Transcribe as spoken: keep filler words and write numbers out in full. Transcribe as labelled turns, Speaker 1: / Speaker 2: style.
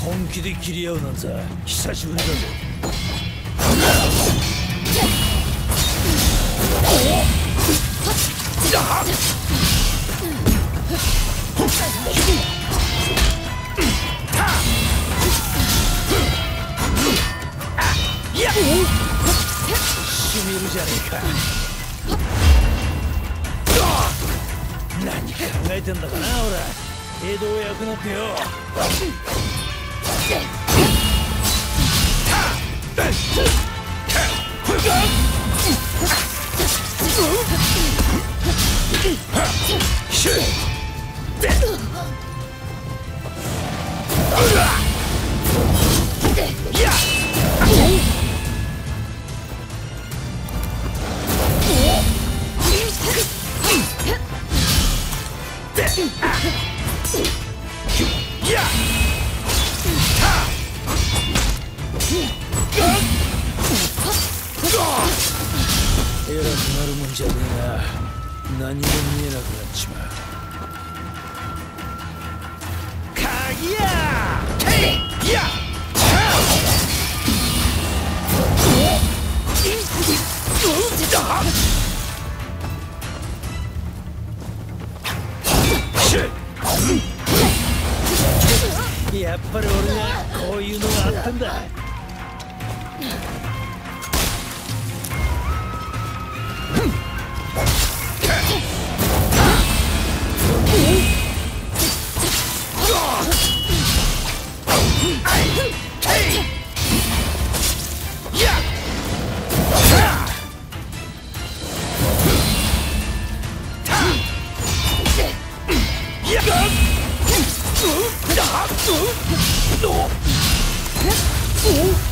Speaker 1: 本気で切り合うなんざ久しぶりだぞ。いや、しみるじゃねえか。何考えてんだかな、おら。江戸を焼くなってよ。偉くなるもんじゃねえな。何も見えなくなっちまう。鍵やーいややっぱり俺がこういうのがあったんだ。Oh!